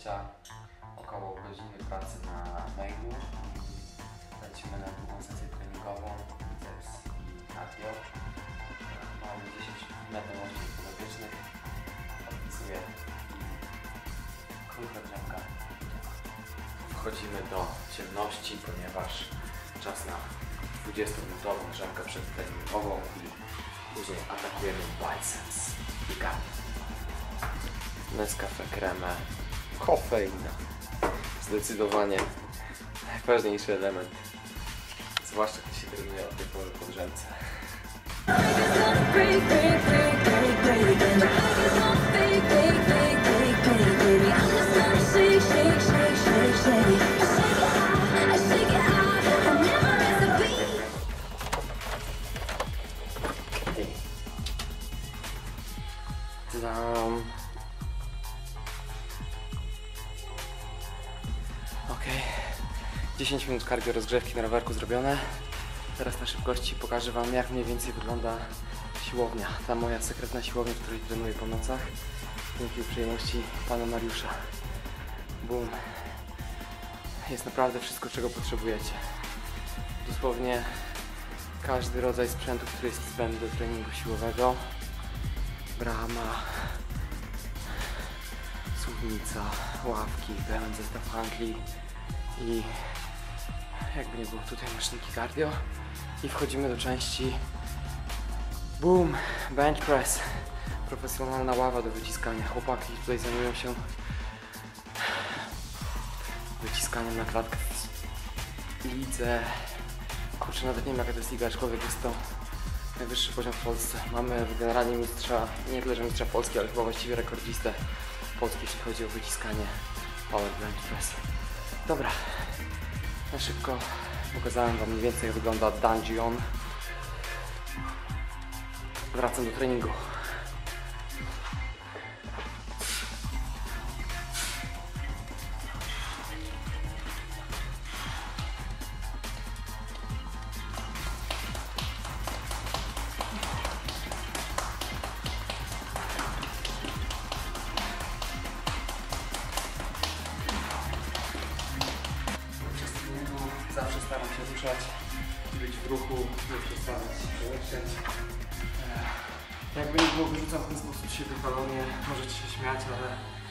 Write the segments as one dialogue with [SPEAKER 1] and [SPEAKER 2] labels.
[SPEAKER 1] 20, około godziny pracy na mailu i lecimy na drugą sesję treningową, biceps i cardio. Mamy 10 metrów łącznych podopiecznych, odpisuję i krótka drzemka. Wchodzimy do ciemności, ponieważ czas na 20-minutową drzemkę przedtreningową i później atakujemy biceps i cardio. Nescafe creme, kofeina. Zdecydowanie najważniejszy element, zwłaszcza gdy się trenuje od tej pory po drzemce. Okej, 10 minut cardio rozgrzewki na rowerku zrobione. Teraz na szybkości pokażę Wam, jak mniej więcej wygląda siłownia. Ta moja sekretna siłownia, w której trenuję po nocach. Dzięki uprzejmości Pana Mariusza. Boom. Jest naprawdę wszystko, czego potrzebujecie. Dosłownie każdy rodzaj sprzętu, który jest zbędny do treningu siłowego. Brama, suwnica, ławki, pełen zestaw handli i jakby nie było tutaj maszynki cardio. I wchodzimy do części boom, bench press, profesjonalna ława do wyciskania. Chłopaki tutaj zajmują się wyciskaniem na klatkę w lidze. Kurczę, nawet nie wiem, jaka to jest liga, aczkolwiek jest to najwyższy poziom w Polsce. Mamy generalnie mistrza, nie tyle że mistrza Polski, ale chyba właściwie rekordzistę Polski, jeśli chodzi o wyciskanie power bench press. Dobra, na szybko pokazałem Wam mniej więcej, jak wygląda dungeon. Wracam do treningu. Zawsze staram się ruszać, być w ruchu, nie przestawać przełączać. Jakby nie było, wyrzucam w ten sposób siebie kalorie, możecie się śmiać, ale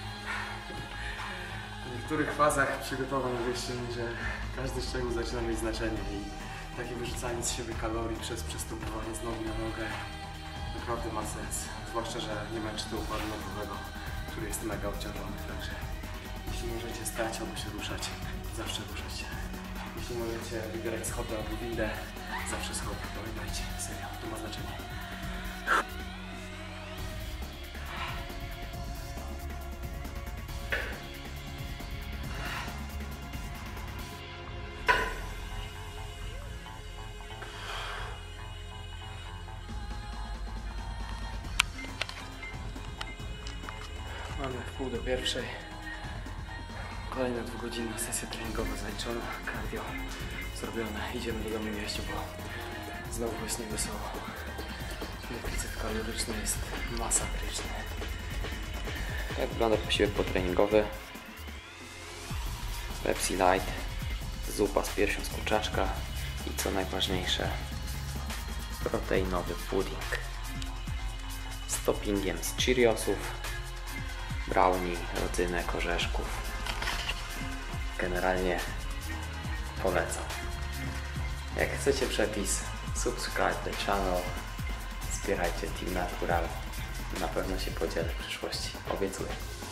[SPEAKER 1] w niektórych fazach przygotowań wierzcie mi, że każdy szczegół zaczyna mieć znaczenie i takie wyrzucanie z siebie kalorii przez przestępowanie z nogi na nogę naprawdę ma sens. Zwłaszcza, że nie męczy to układu nogowego, który jest mega obciążony, także jeśli możecie stać albo się ruszać, zawsze ruszać się. Jeśli możecie wybierać schody albo windę, zawsze schody, pamiętajcie, serio, to ma znaczenie. Mamy w 12:30. Kolejna 2-godzinna sesja treningowa zaliczona, cardio zrobione. Idziemy do domu jeść, bo znowu jest niewesoło. Deficyt kaloryczny jest masakryczny. Tak wygląda posiłek potreningowy. Pepsi Light, zupa z piersią z kurczaczka i co najważniejsze, proteinowy pudding z toppingiem z Cheeriosów, brownie, rodzynek, orzeszków. Generalnie polecam. Jak chcecie przepis, subscribe the channel, wspierajcie Team Natural. Na pewno się podzielę w przyszłości, obiecuję.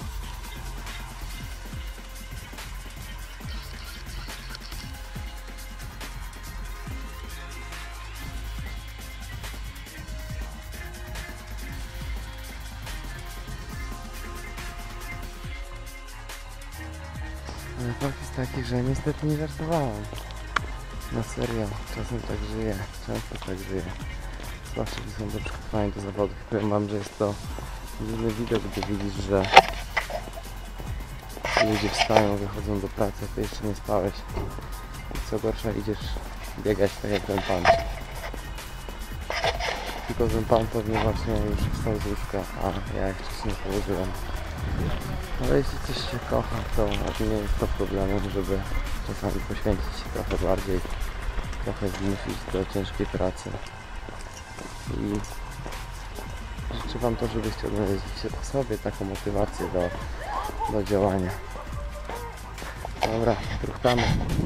[SPEAKER 2] Ale fakt jest taki, że niestety nie żartowałem. Na serio, czasem tak żyję, często tak żyję. Zwłaszcza, że są do przygotowania do zawodów. Powiem Wam, że jest to dziwny widok, gdy widzisz, że ludzie wstają, wychodzą do pracy, a Ty jeszcze nie spałeś. I co gorsza, idziesz biegać tak jak ten pan. Tylko ten pan pewnie właśnie już wstał z łóżka, a ja jak wcześniej położyłem. Ale jeśli coś się kocha, to nie jest to problemem, żeby czasami poświęcić się trochę bardziej, trochę zmusić do ciężkiej pracy. I życzę Wam to, żebyście odnaleźli w sobie taką motywację do działania. Dobra, truchtamy.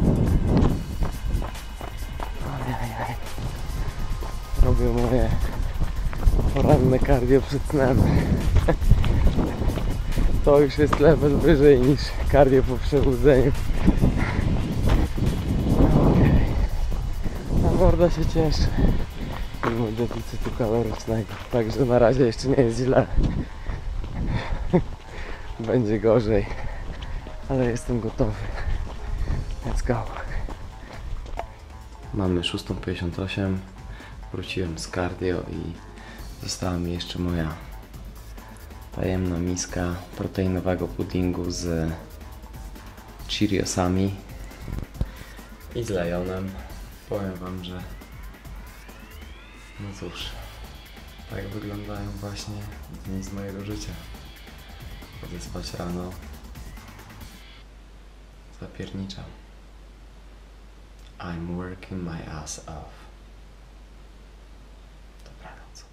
[SPEAKER 2] Ajajaj. Robię moje poranne cardio przed snem. To już jest level wyżej niż cardio po przebudzeniu. Okej. A morda się cieszy mimo deficytu kalorycznego. Także na razie jeszcze nie jest źle. Będzie gorzej. Ale jestem gotowy. Let's go. Mamy 6:58. Wróciłem z cardio i została mi jeszcze moja tajemna miska proteinowego puddingu z Cheeriosami i z Lionem. Powiem Wam, że no cóż, tak wyglądają właśnie dni z mojego życia. Chodzę spać rano, zapierniczam. I'm working my ass off. Dobranoc.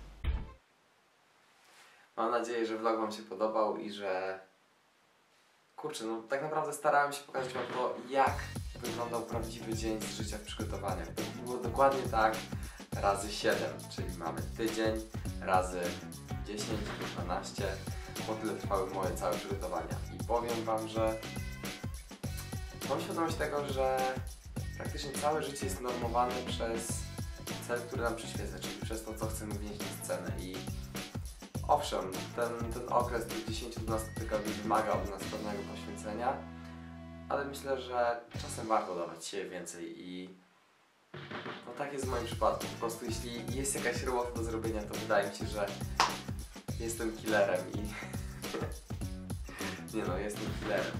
[SPEAKER 2] Mam nadzieję, że vlog Wam się podobał i że... Kurczę, no tak naprawdę starałem się pokazać Wam to, jak wyglądał prawdziwy dzień z życia w przygotowaniach. To było dokładnie tak razy 7, czyli mamy tydzień razy 10, 12, bo tyle trwały moje całe przygotowania. I powiem Wam, że mam świadomość tego, że praktycznie całe życie jest normowane przez cel, który nam przyświeca, czyli przez to, co chcemy wnieść na scenę. I owszem, ten okres tych 10-12 tygodni wymaga od nas pewnego poświęcenia, ale myślę, że czasem warto dawać się więcej i no tak jest w moim przypadku. Po prostu jeśli jest jakaś robota do zrobienia, to wydaje mi się, że jestem killerem i nie no, jestem killerem.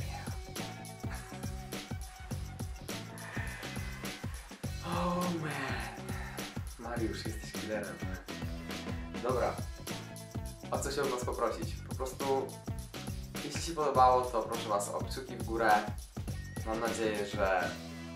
[SPEAKER 2] Oh man, Mariusz, jesteś killerem. Dobra, o co się od Was poprosić? Po prostu, jeśli się podobało, to proszę Was o kciuki w górę. Mam nadzieję, że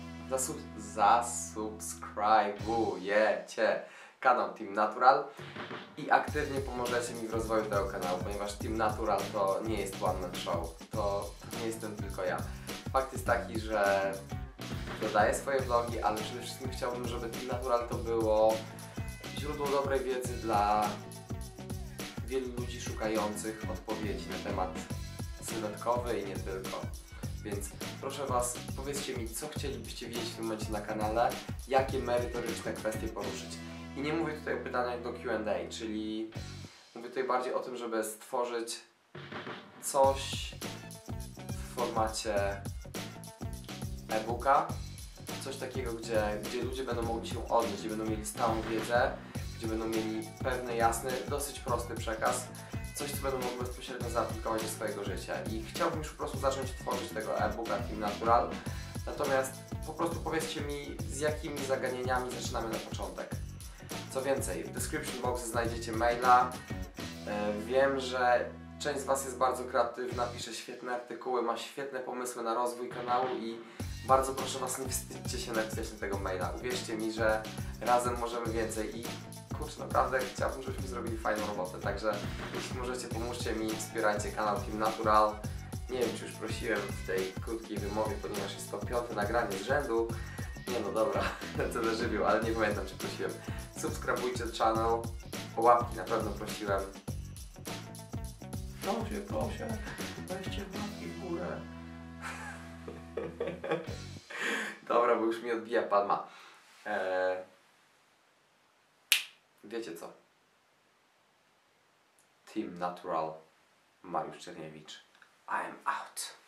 [SPEAKER 2] zasubskrybujecie kanał Team Natural i aktywnie pomożecie mi w rozwoju tego kanału, ponieważ Team Natural to nie jest one man show, to nie jestem tylko ja. Fakt jest taki, że dodaję swoje vlogi, ale przede wszystkim chciałbym, żeby Team Natural to było źródło dobrej wiedzy dla wielu ludzi szukających odpowiedzi na temat sylwetkowy i nie tylko. Więc proszę Was, powiedzcie mi, co chcielibyście wiedzieć w tym momencie na kanale, jakie merytoryczne kwestie poruszyć. I nie mówię tutaj o pytaniach do Q&A, czyli mówię tutaj bardziej o tym, żeby stworzyć coś w formacie e-booka, coś takiego, gdzie ludzie będą mogli się odnieść, gdzie będą mieli stałą wiedzę, gdzie będą mieli pewny, jasny, dosyć prosty przekaz, coś, co będą mogli bezpośrednio zaaplikować do swojego życia. I chciałbym już po prostu zacząć tworzyć tego e-booka Team Natural, natomiast po prostu powiedzcie mi, z jakimi zagadnieniami zaczynamy na początek. Co więcej, w description box znajdziecie maila. Wiem, że część z Was jest bardzo kreatywna, pisze świetne artykuły, ma świetne pomysły na rozwój kanału i bardzo proszę Was, nie wstydźcie się napisać na tego maila. Uwierzcie mi, że razem możemy więcej i kurczę, naprawdę chciałbym, żebyśmy zrobili fajną robotę, także jeśli możecie, pomóżcie mi, wspierajcie kanał Team Natural. Nie wiem, czy już prosiłem w tej krótkiej wymowie, ponieważ jest to 5. nagranie z rzędu. Nie no dobra, lecę do żywioł, ale nie pamiętam, czy prosiłem. Subskrybujcie channel, o łapki na pewno prosiłem. Proszę, weźcie łapki w górę. Dobra, bo już mi odbija palma. Wiecie co? Team Natural, Mariusz Czerniewicz. I am out.